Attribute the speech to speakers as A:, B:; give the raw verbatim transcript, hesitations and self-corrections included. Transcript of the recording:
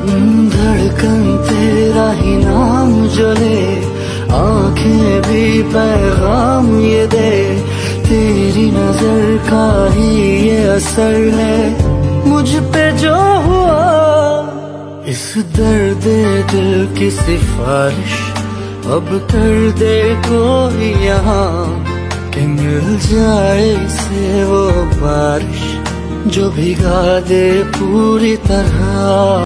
A: धड़कन तेरा ही नाम जो ले, आंखें भी पैगाम ये दे, तेरी नजर का ही ये असर है मुझ पे जो हुआ। इस दर्द दिल की सिफारिश अब कर दे कोई यहाँ, कि मिल जाए इसे वो बारिश जो भिगा दे पूरी तरह।